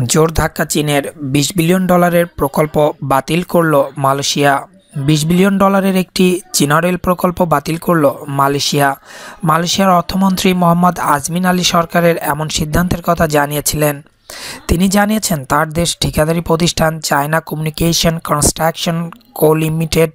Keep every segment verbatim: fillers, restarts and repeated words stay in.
জোর ধাক্কা চীনের বিশ বিলিয়ন ডলারের প্রকল্প বাতিল করল মালয়েশিয়া। বিশ বিলিয়ন ডলারের একটি চীনা রেল প্রকল্প বাতিল করল মালয়েশিয়া। মালয়েশিয়ার অর্থমন্ত্রী মোহাম্মদ আজমিন আলী সরকারের এমন সিদ্ধান্তের কথা জানিয়েছিলেন। তিনি জানিয়েছেন তার দেশ ঠিকাদারি প্রতিষ্ঠান China communication construction co limited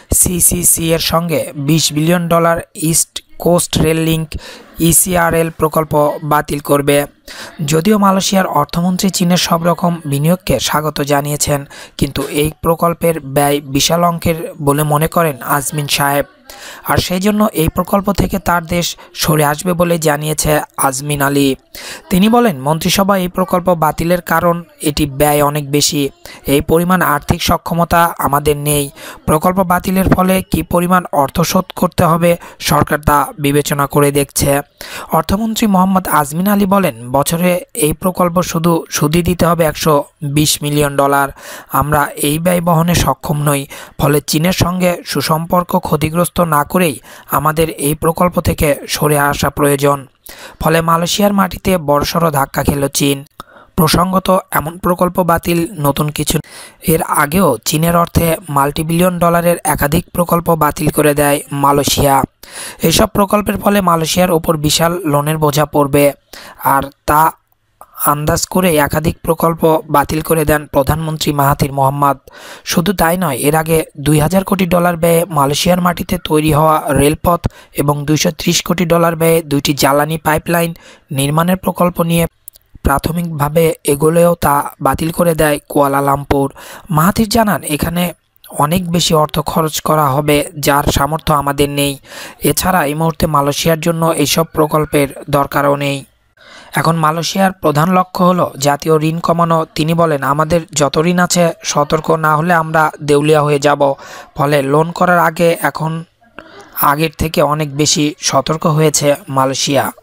CCC এর সঙ্গে বিশ billion dollar East Coast Rail Link ECRL প্রকল্প বাতিল করবে। যদিও মালয়েশিয়ার অর্থমন্ত্রী চীনের সব রকম বিনিয়োগকে স্বাগত জানিয়েছেন, কিন্তু এই প্রকল্পের ব্যয় বিশাল অঙ্কের বলে মনে করেন আজমিন সাহেব, আর সেই জন্য এই প্রকল্প থেকে তার দেশ সরে আসবে বলে জানিয়েছে আজমিন আলী। তিনি বলেন, মন্ত্রিসভা এই প্রকল্প বাতিলের কারণ এটি ব্যয় অনেক বেশি, এই পরিমাণ আর্থিক সক্ষমতা আমাদের নেই। প্রকল্প বাতিলের ফলে কী পরিমাণ অর্থ শোধ করতে হবে সরকার তা বিবেচনা করে দেখছে। অর্থমন্ত্রী মোহাম্মদ আজমিন আলী বলেন, বছরে এই প্রকল্প শুধু সুদই দিতে হবে একশো বিশ মিলিয়ন ডলার। আমরা এই ব্যয় বহনে সক্ষম নই, ফলে চীনের সঙ্গে সুসম্পর্ক ক্ষতিগ্রস্ত না করেই আমাদের এই প্রকল্প থেকে সরে আসা প্রয়োজন। ফলে মালয়েশিয়ার মাটিতে বড়সড় ধাক্কা খেল চীন। প্রসঙ্গত, এমন প্রকল্প বাতিল নতুন কিছু। এর আগেও চীনের অর্থে মাল্টিবিলিয়ন ডলারের একাধিক প্রকল্প বাতিল করে দেয় মালয়েশিয়া। এসব প্রকল্পের ফলে মালয়েশিয়ার ওপর বিশাল লোনের বোঝা পড়বে, আর তা আন্দাজ করে একাধিক প্রকল্প বাতিল করে দেন প্রধানমন্ত্রী মাহাথির মোহাম্মদ। শুধু তাই নয়, এর আগে দুই হাজার কোটি ডলার ব্যয়ে মালয়েশিয়ার মাটিতে তৈরি হওয়া রেলপথ এবং দুইশো ত্রিশ কোটি ডলার ব্যয়ে দুইটি জ্বালানি পাইপলাইন নির্মাণের প্রকল্প নিয়ে প্রাথমিকভাবে এগোলেও তা বাতিল করে দেয় কুয়ালালামপুর। মাহাথির জানান, এখানে অনেক বেশি অর্থ খরচ করা হবে, যার সামর্থ্য আমাদের নেই। এছাড়া এই মুহূর্তে মালয়েশিয়ার জন্য এইসব প্রকল্পের দরকারও নেই। এখন মালয়েশিয়ার প্রধান লক্ষ্য হলো জাতীয় ঋণ কমানো। তিনি বলেন, আমাদের যত ঋণ আছে, সতর্ক না হলে আমরা দেউলিয়া হয়ে যাব। ফলে লোন করার আগে এখন আগের থেকে অনেক বেশি সতর্ক হয়েছে মালয়েশিয়া।